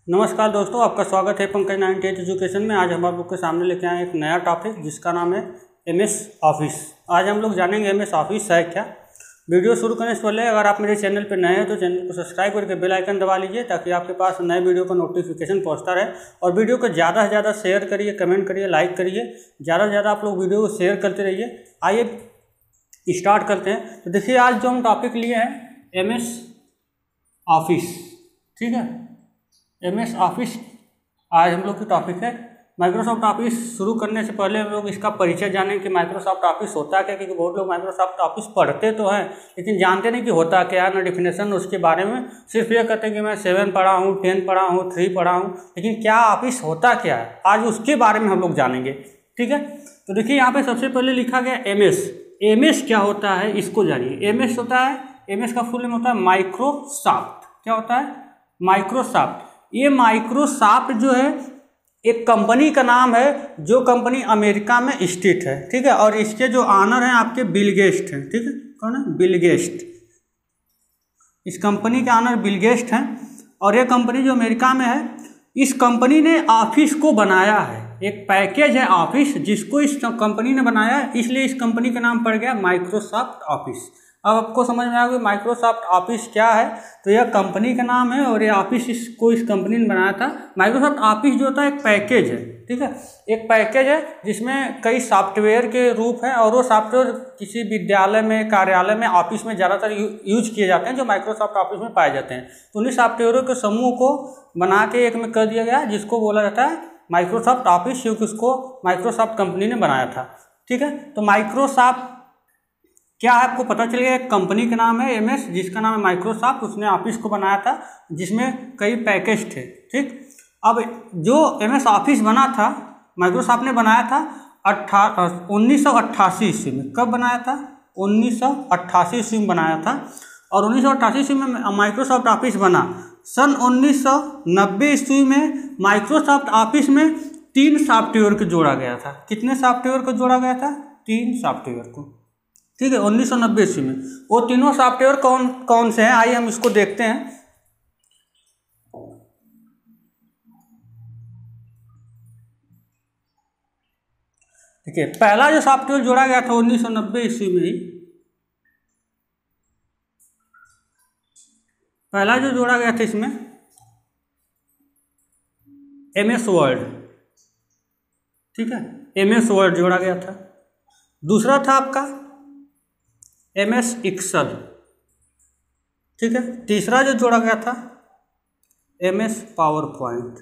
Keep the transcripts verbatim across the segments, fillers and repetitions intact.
नमस्कार दोस्तों, आपका स्वागत है पंकज नाइनटी एट एजुकेशन में। आज हम आप लोग के सामने लेके आए एक नया टॉपिक जिसका नाम है एम एस ऑफिस। आज हम लोग जानेंगे एम एस ऑफिस है क्या। वीडियो शुरू करने से पहले अगर आप मेरे चैनल पर नए हैं तो चैनल को सब्सक्राइब करके बेल आइकन दबा लीजिए ताकि आपके पास नए वीडियो का नोटिफिकेशन पहुंचता रहे। और वीडियो को ज़्यादा से ज़्यादा शेयर करिए, कमेंट करिए, लाइक करिए। ज़्यादा से ज़्यादा आप लोग वीडियो को शेयर करते रहिए। आइए स्टार्ट करते हैं। तो देखिए, आज जो हम टॉपिक लिए हैं एम एस ऑफिस, ठीक है। एम एस ऑफिस आज हम लोग की टॉपिक है। माइक्रोसॉफ्ट ऑफिस शुरू करने से पहले हम लोग इसका परिचय जानें कि माइक्रोसॉफ्ट ऑफिस होता क्या, क्योंकि बहुत लोग माइक्रोसॉफ्ट ऑफिस पढ़ते तो हैं लेकिन जानते नहीं कि होता क्या है, ना डेफिनेशन उसके बारे में। सिर्फ ये कहते हैं कि मैं सेवन पढ़ा हूँ, टेन पढ़ा हूँ, थ्री पढ़ा हूँ, लेकिन क्या ऑफिस होता क्या है, आज उसके बारे में हम लोग जानेंगे, ठीक है। तो देखिए, यहाँ पे सबसे पहले लिखा गया एम एस। एम एस क्या होता है इसको जानिए। एम एस होता है, एम एस का फुल नेम होता है माइक्रोसॉफ्ट। क्या होता है? माइक्रोसॉफ्ट। ये माइक्रोसॉफ्ट जो है एक कंपनी का नाम है जो कंपनी अमेरिका में स्थित है, ठीक है। और इसके जो ऑनर हैं आपके बिल गेट्स हैं, ठीक है। कौन है? Bill Gates. इस कंपनी के ऑनर बिल गेट्स हैं और ये कंपनी जो अमेरिका में है, इस कंपनी ने ऑफिस को बनाया है। एक पैकेज है ऑफिस जिसको इस कंपनी ने बनाया है, इसलिए इस कंपनी का नाम पड़ गया माइक्रोसॉफ्ट ऑफिस। अब आपको समझ में आ गया माइक्रोसॉफ्ट ऑफिस क्या है। तो यह कंपनी का नाम है और ये ऑफिस इसको इस कंपनी ने बनाया था। माइक्रोसॉफ्ट ऑफिस जो होता है एक पैकेज है, ठीक है। एक पैकेज है जिसमें कई सॉफ्टवेयर के रूप हैं और वो सॉफ्टवेयर किसी विद्यालय में, कार्यालय में, ऑफिस में ज़्यादातर यूज किए जाते हैं जो माइक्रोसॉफ्ट ऑफिस में पाए जाते हैं। तो उन्हीं सॉफ्टवेयरों के समूह को बना के एक में कर दिया गया जिसको बोला जाता है माइक्रोसॉफ्ट ऑफिस, क्योंकि उसको माइक्रोसॉफ्ट कंपनी ने बनाया था, ठीक है। तो माइक्रोसॉफ्ट क्या है आपको पता चल गया। एक कंपनी का नाम है एम एस जिसका नाम है माइक्रोसॉफ्ट, उसने ऑफिस को बनाया था जिसमें कई पैकेज थे, ठीक। अब जो एम एस ऑफिस बना था, माइक्रोसॉफ्ट ने बनाया था अट्ठा उन्नीस सौ अट्ठासी ईस्वी में। कब बनाया था? उन्नीस सौ अट्ठासी ईस्वी में बनाया था। और उन्नीस सौ अट्ठासी ईस्वी में माइक्रोसॉफ्ट ऑफिस बना। सन उन्नीस सौ नब्बे ईस्वी में माइक्रोसॉफ्ट ऑफिस में तीन सॉफ्टवेयर को जोड़ा गया था। कितने सॉफ्टवेयर को जोड़ा गया था? तीन सॉफ्टवेयर को, ठीक है। उन्नीस सौ नब्बे ईस्वी में वो तीनों सॉफ्टवेयर कौन कौन से हैं, आइए हम इसको देखते हैं। देखिए, पहला जो सॉफ्टवेयर जोड़ा गया था उन्नीस सौ नब्बे ईस्वी में ही, पहला जो जोड़ा गया था इसमें एम एस वर्ड, ठीक है। एम एस वर्ड जोड़ा गया था। दूसरा था आपका एम एस एक्सेल, ठीक है। तीसरा जो जोड़ा गया था एम एस पावर पॉइंट,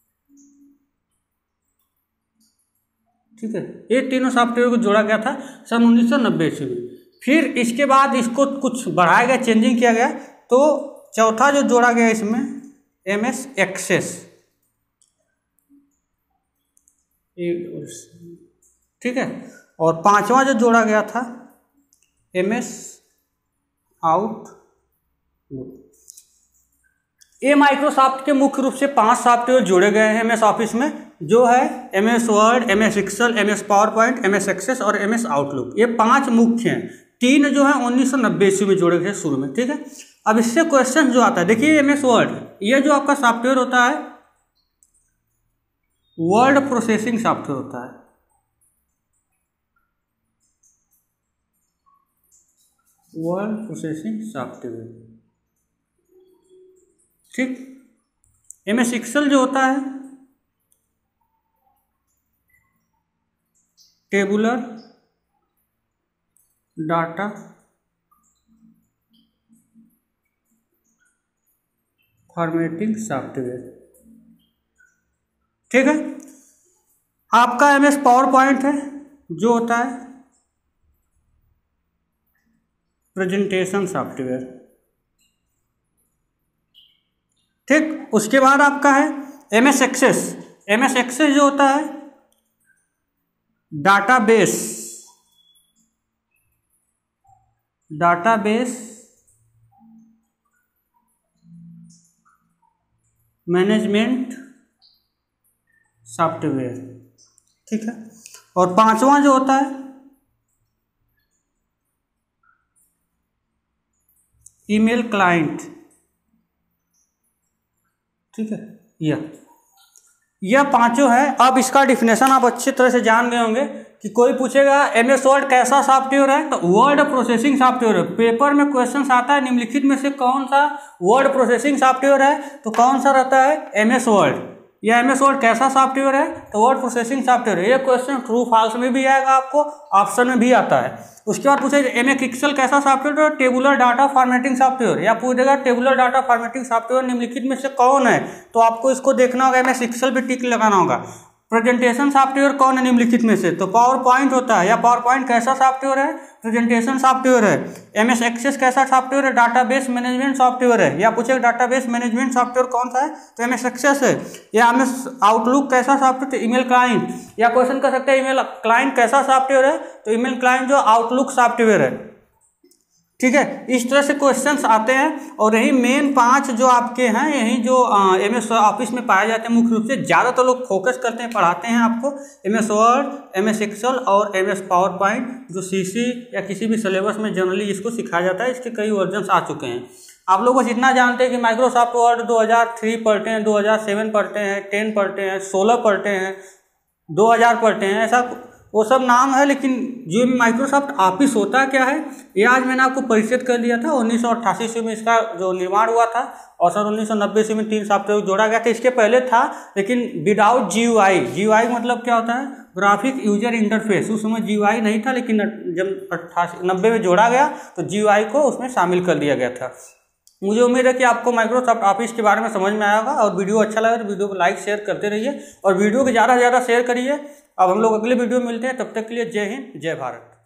ठीक है। ये तीनों सॉफ्टवेयर को जोड़ा गया था सन उन्नीस सौ नब्बे ईस्वी में। फिर इसके बाद इसको कुछ बढ़ाया गया, चेंजिंग किया गया। तो चौथा जो जोड़ा गया इसमें एम एस एक्सेस, ठीक है। और पांचवा जो जोड़ा गया था एम एस आउटलुक। ये माइक्रोसॉफ्ट के मुख्य रूप से पांच सॉफ्टवेयर जोड़े गए हैं एम एस ऑफिस में, जो है M S Word, M S Excel, M S PowerPoint, M S Access और एम एस आउटलुक। ये पांच मुख्य हैं। तीन जो है उन्नीस सौ नब्बे ईस्वी में जोड़े गए शुरू में, ठीक है। अब इससे क्वेश्चन जो आता है, देखिए एम एस वर्ड, ये जो आपका सॉफ्टवेयर होता है वर्ड प्रोसेसिंग सॉफ्टवेयर होता है, वर्ड प्रोसेसिंग सॉफ्टवेयर, ठीक। एम एस एक्सेल जो होता है टेबुलर डाटा फॉर्मेटिंग सॉफ्टवेयर, ठीक है। आपका एम एस पावर पॉइंट है जो होता है प्रेजेंटेशन सॉफ्टवेयर, ठीक। उसके बाद आपका है M S Access. M S Access जो होता है डाटाबेस, डाटाबेस मैनेजमेंट सॉफ्टवेयर, ठीक है। और पांचवा जो होता है ईमेल क्लाइंट, ठीक है। यह यह पांचों है। अब इसका डिफिनेशन आप अच्छी तरह से जान गए होंगे कि कोई पूछेगा एम एस वर्ड कैसा सॉफ्टवेयर है, तो वर्ड प्रोसेसिंग सॉफ्टवेयर है। पेपर में क्वेश्चन आता है निम्नलिखित में से कौन सा वर्ड प्रोसेसिंग सॉफ्टवेयर है, तो कौन सा रहता है एम एस वर्ड। या एम एस वर्ड कैसा सॉफ्टवेयर है, तो वर्ड प्रोसेसिंग सॉफ्टवेयर है। ये क्वेश्चन ट्रू फॉल्स में भी आएगा, आपको ऑप्शन में भी आता है। उसके बाद पूछेगा एम एस एक्सेल कैसा सॉफ्टवेयर है, टेबुलर डाटा फॉर्मेटिंग सॉफ्टवेयर। या पूछेगा टेबुलर डाटा फॉर्मेटिंग सॉफ्टवेयर निम्नलिखित में से कौन है, तो आपको इसको देखना होगा, एम एस एक्सेल पे टिक लगाना होगा। प्रेजेंटेशन सॉफ्टवेयर कौन है निम्नलिखित में से, तो पावर पॉइंट होता है। या पावर पॉइंट कैसा सॉफ्टवेयर है, प्रेजेंटेशन सॉफ्टवेयर है। एम एस एक्सेस कैसा सॉफ्टवेयर है, डाटाबेस मैनेजमेंट सॉफ्टवेयर है। या पूछे डाटाबेस मैनेजमेंट सॉफ्टवेयर कौन सा है, तो एम एस एक्सेस है। या एम एस आउटलुक कैसा सॉफ्टवेयर, तो ईमेल क्लाइंट। या क्वेश्चन कर सकते हैं ईमेल क्लाइंट कैसा सॉफ्टवेयर है, तो ईमेल क्लाइंट जो आउटलुक सॉफ्टवेयर है। ठीक है, इस तरह से क्वेश्चंस आते हैं। और यही मेन पांच जो आपके हैं, यही जो एम एस ऑफिस में पाए जाते हैं मुख्य रूप से। ज़्यादातर लोग फोकस करते हैं, पढ़ाते हैं आपको M S Word, M S Excel और एम एस पावर पॉइंट, जो सी सी या किसी भी सिलेबस में जनरली इसको सिखाया जाता है। इसके कई वर्जन्स आ चुके हैं। आप लोग बस इतना जानते हैं कि माइक्रोसॉफ्ट वर्ड दो हज़ार तीन पढ़ते हैं, दो हज़ार सात पढ़ते हैं, दस पढ़ते हैं, सोलह पढ़ते हैं, दो हज़ार पढ़ते हैं, ऐसा वो सब नाम है। लेकिन जो माइक्रोसॉफ्ट ऑफिस होता क्या है, ये आज मैंने आपको परिचित कर दिया था। उन्नीस सौ अट्ठासी ईस्वी में इसका जो निर्माण हुआ था और सन उन्नीस सौ नब्बे ईस्वी में तीन सॉफ्टवेयर जोड़ा गया था। इसके पहले था लेकिन without G U I. G U I मतलब क्या होता है, ग्राफिक यूजर इंटरफेस। उस समय जी यू आई नहीं था, लेकिन जब अट्ठासी नब्बे में जोड़ा गया तो जी यू आई को उसमें शामिल कर दिया गया था। मुझे उम्मीद है कि आपको माइक्रोसॉफ्ट ऑफिस के बारे में समझ में आया होगा। और वीडियो अच्छा लगा तो वीडियो को लाइक शेयर करते रहिए और वीडियो को ज़्यादा से ज़्यादा शेयर करिए। अब हम लोग अगले वीडियो में मिलते हैं, तब तक के लिए जय हिंद, जय भारत।